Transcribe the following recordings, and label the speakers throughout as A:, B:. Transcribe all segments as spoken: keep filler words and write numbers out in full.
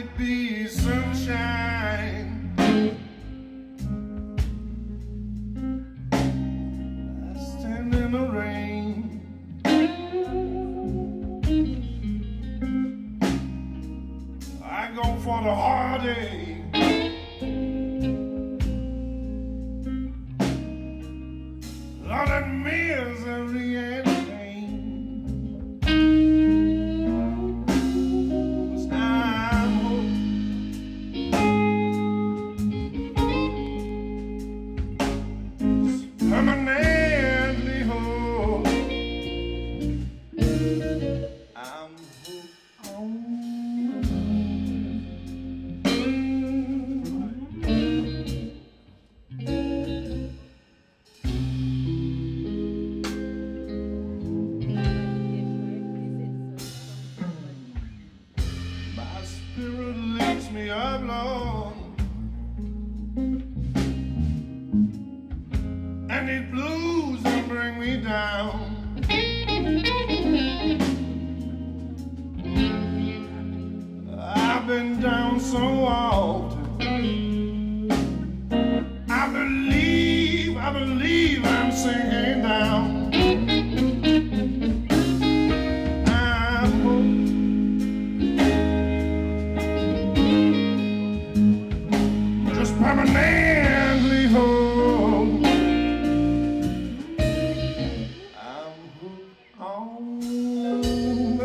A: it be sunshine? I stand in the rain. I go for the heartache. All that misery and pain. But I'm permanently whole. I'm hooked on. Spirit lifts me up, Lord, and these blues will bring me down. I've been down so often. I believe, I believe I'm sinking down. Permanently home. I'm hooked on the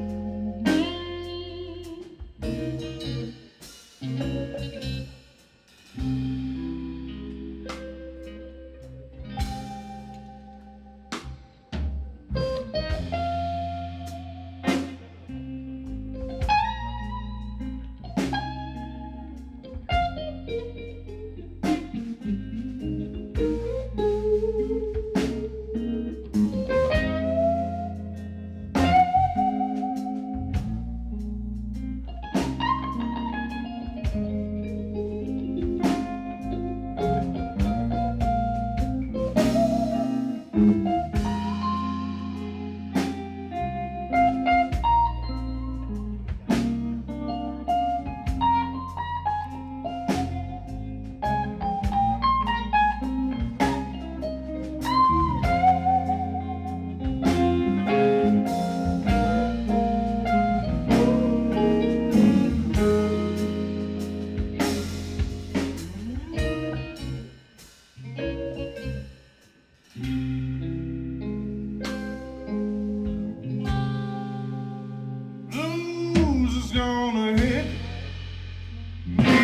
A: gonna hit me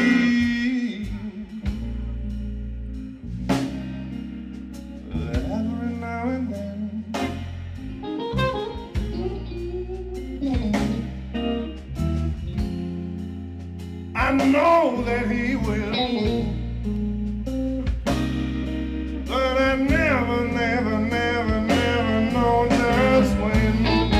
A: every now and then. I know that he will, but I never, never, never, never know just when.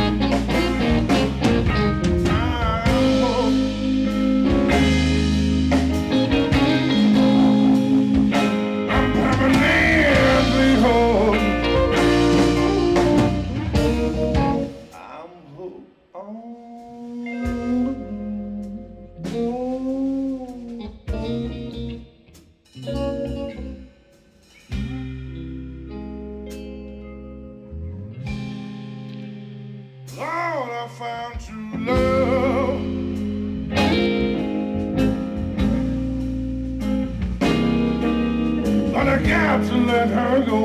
A: Lord, I found true love, but I got to let her go.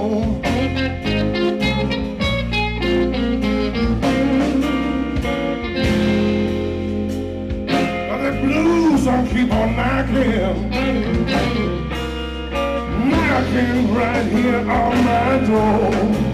A: But the blues don't keep on knocking, knocking right here on my door.